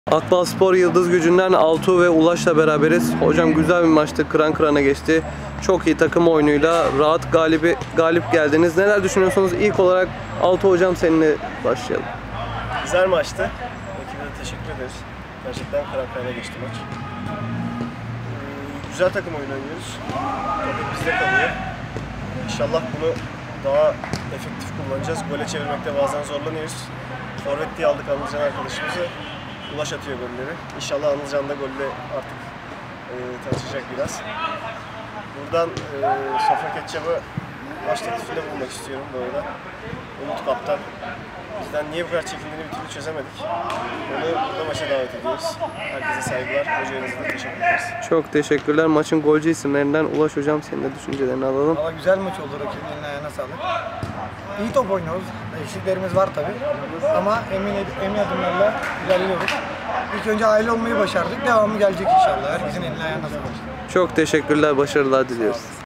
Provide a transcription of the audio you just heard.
Akbalspor Yıldız Gücü'nden Altuğ ve Ulaş'la beraberiz. Hocam güzel bir maçtı, kıran kırana geçti. Çok iyi takım oyunuyla rahat galip geldiniz. Neler düşünüyorsunuz? İlk olarak Altuğ hocam seninle başlayalım. Güzel maçtı. Ekibe de teşekkür ederiz. Gerçekten kıran kırana geçti maç. Güzel takım oyunu oynuyoruz. Top bizde kalıyor. İnşallah bunu daha efektif kullanacağız. Gole çevirmekte bazen zorlanıyoruz. Forvet diye aldık Anılcan arkadaşımızı. Ulaş atıyor golleri. İnşallah Anılcan da golle artık tanışacak biraz. Buradan Sofra Ketçap'a maç teklifinde bulunmak istiyorum bu arada. Umut Kaptan. Bizden niye bu kadar çekindiğini bir türlü çözemedik. Onu burada maça davet ediyoruz. Herkese saygılar. Hocamıza da teşekkür ederiz. Çok teşekkürler. Maçın golcü isimlerinden Ulaş hocam senin de düşüncelerini alalım. Valla güzel maç oldu, rakibin eline ayağına sağlık. İyi top oynuyoruz. Eksiklerimiz var tabi. Ama emin adımlarla ilerliyoruz. İlk önce aile olmayı başardık. Devamı gelecek inşallah. Herkesin eline ayağına sağlık. Çok teşekkürler. Başarılar diliyoruz.